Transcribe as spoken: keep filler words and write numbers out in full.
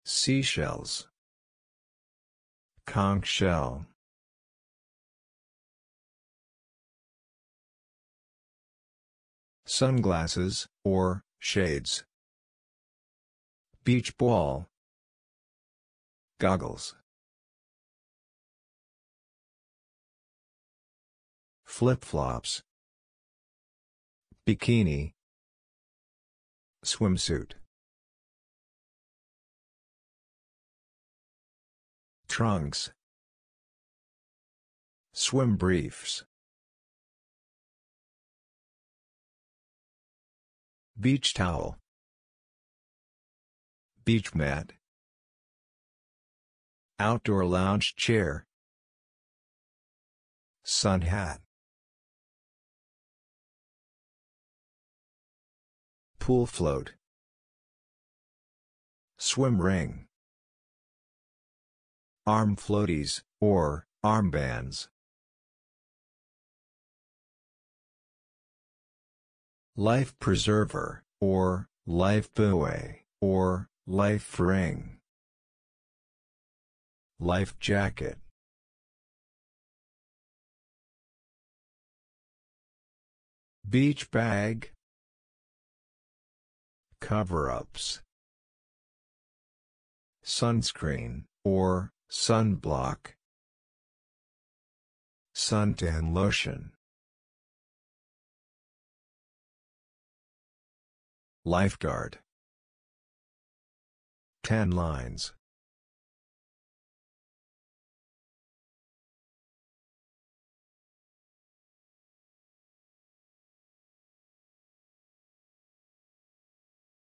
Seashells. Conch shell. Sunglasses, or shades. Beach ball. Goggles. Flip-flops. Bikini. Swimsuit. Trunks. Swim briefs. Beach towel. Beach mat. Outdoor lounge chair. Sun hat. Pool float. Swim ring. Arm floaties, or armbands. Life preserver, or life buoy, or life ring. Life jacket. Beach bag. Cover-ups. Sunscreen, or sunblock. Suntan lotion. Lifeguard. Tan lines.